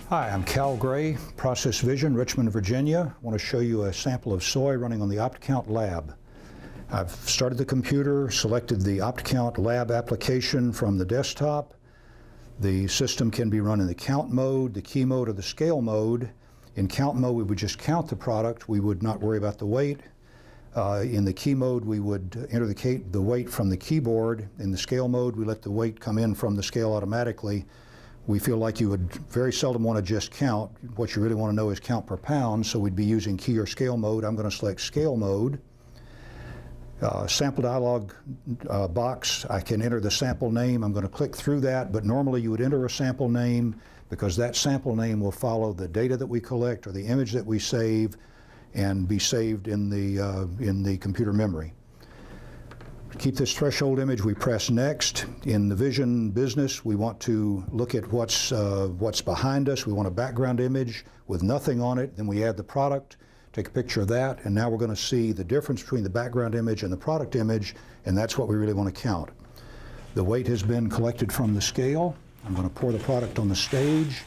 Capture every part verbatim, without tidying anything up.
Hi, I'm Cal Gray, Process Vision, Richmond, Virginia. I want to show you a sample of soy running on the OptiCount lab. I've started the computer, selected the OptiCount lab application from the desktop. The system can be run in the count mode, the key mode, or the scale mode. In count mode, we would just count the product. We would not worry about the weight. Uh, in the key mode, we would enter the, the weight from the keyboard. In the scale mode, we let the weight come in from the scale automatically. We feel like you would very seldom want to just count. What you really want to know is count per pound, so we'd be using key or scale mode. I'm going to select scale mode. Uh, sample dialog uh, box, I can enter the sample name. I'm going to click through that, but normally you would enter a sample name because that sample name will follow the data that we collect or the image that we save and be saved in the, uh, in the computer memory. To keep this threshold image, we press next. In the vision business, we want to look at what's, uh, what's behind us. We want a background image with nothing on it. Then we add the product, take a picture of that, and now we're going to see the difference between the background image and the product image, and that's what we really want to count. The weight has been collected from the scale. I'm going to pour the product on the stage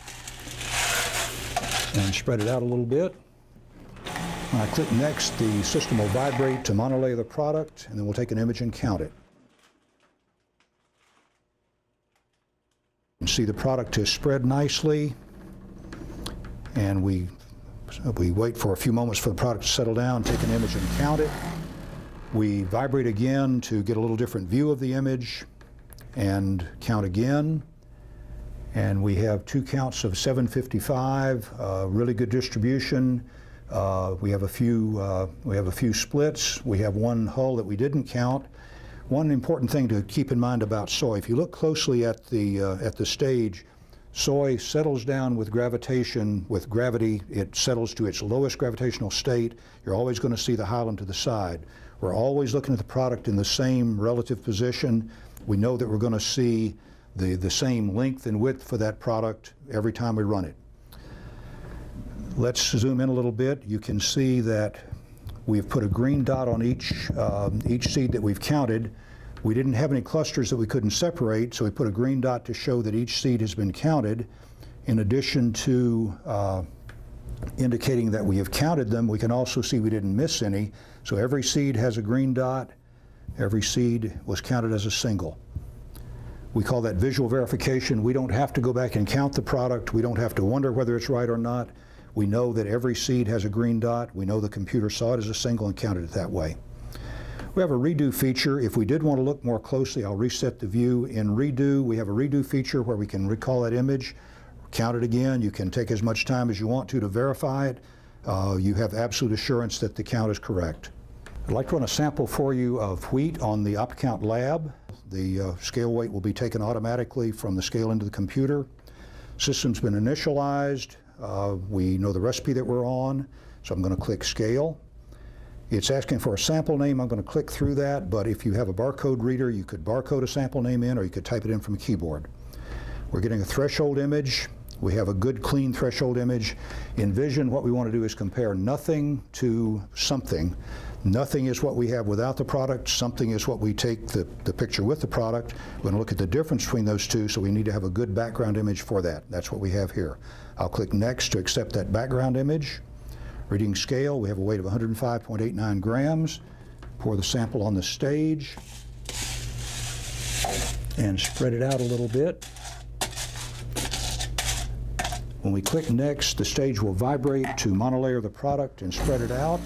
and spread it out a little bit. When I click next, the system will vibrate to monolayer the product, and then we'll take an image and count it. You can see the product is spread nicely, and we, we wait for a few moments for the product to settle down, take an image and count it. We vibrate again to get a little different view of the image and count again. And we have two counts of seven fifty-five, uh, really good distribution. Uh, we have a few uh, we have a few splits. We have one hull that we didn't count. One important thing to keep in mind about soy: if you look closely at the uh, at the stage, soy settles down with gravitation. With gravity, it settles to its lowest gravitational state. You're always going to see the hilum to the side. We're always looking at the product in the same relative position. We know that we're going to see the the same length and width for that product every time we run it. Let's zoom in a little bit. You can see that we've put a green dot on each, um, each seed that we've counted. We didn't have any clusters that we couldn't separate, so we put a green dot to show that each seed has been counted. In addition to uh, indicating that we have counted them, we can also see we didn't miss any. So every seed has a green dot. Every seed was counted as a single. We call that visual verification. We don't have to go back and count the product. We don't have to wonder whether it's right or not. We know that every seed has a green dot. We know the computer saw it as a single and counted it that way. We have a redo feature. If we did want to look more closely, I'll reset the view. In redo, we have a redo feature where we can recall that image, count it again. You can take as much time as you want to to verify it. Uh, you have absolute assurance that the count is correct. I'd like to run a sample for you of wheat on the OptiCount lab. The uh, scale weight will be taken automatically from the scale into the computer. System's been initialized. Uh, we know the recipe that we're on, so I'm going to click scale. It's asking for a sample name. I'm going to click through that, but if you have a barcode reader, you could barcode a sample name in, or you could type it in from a keyboard. We're getting a threshold image. We have a good, clean threshold image. In Vision, what we want to do is compare nothing to something. Nothing is what we have without the product. Something is what we take the, the picture with the product. We're going to look at the difference between those two, so we need to have a good background image for that. That's what we have here. I'll click Next to accept that background image. Reading scale, we have a weight of one hundred five point eight nine grams. Pour the sample on the stage and spread it out a little bit. When we click Next, the stage will vibrate to monolayer the product and spread it out.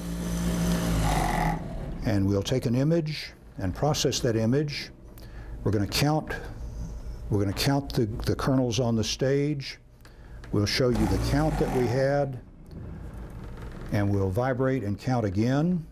And we'll take an image and process that image. We're going to count, we're going to count the, the kernels on the stage. We'll show you the count that we had, and we'll vibrate and count again.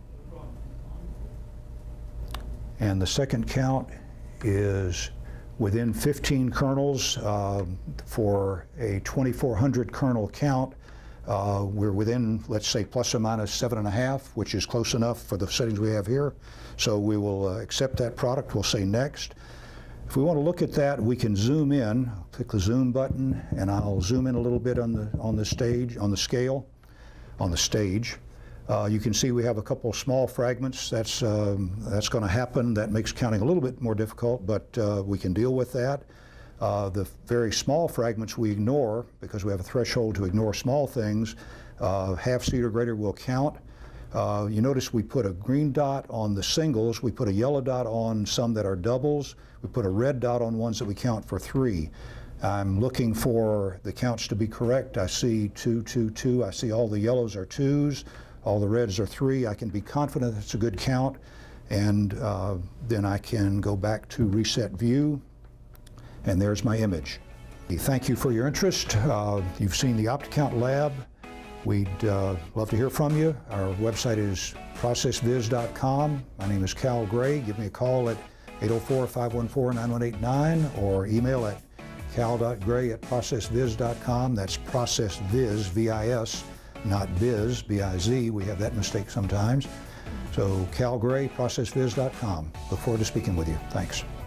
And the second count is within fifteen kernels uh, for a twenty-four hundred kernel count. Uh, we're within, let's say, plus or minus seven and a half, which is close enough for the settings we have here. So we will uh, accept that product. We'll say next. If we want to look at that, we can zoom in. I'll click the zoom button, and I'll zoom in a little bit on the on the stage, on the scale, on the stage. Uh, you can see we have a couple of small fragments. That's um, that's going to happen. That makes counting a little bit more difficult, but uh, we can deal with that. Uh, the very small fragments we ignore because we have a threshold to ignore small things. Uh, half seed or greater will count. Uh, you notice we put a green dot on the singles, we put a yellow dot on some that are doubles, we put a red dot on ones that we count for three. I'm looking for the counts to be correct. I see two, two, two. I see all the yellows are twos, all the reds are three. I can be confident it's a good count, and uh, then I can go back to reset view, and there's my image. Thank you for your interest. Uh, you've seen the OptiCount lab. We'd uh, love to hear from you. Our website is process viz dot com. My name is Cal Gray. Give me a call at eight oh four, five one four, nine one eight nine or email at cal dot gray at process viz dot com. That's processviz, V I S, not biz, B I Z. We have that mistake sometimes. So Cal Gray, process viz dot com. Look forward to speaking with you. Thanks.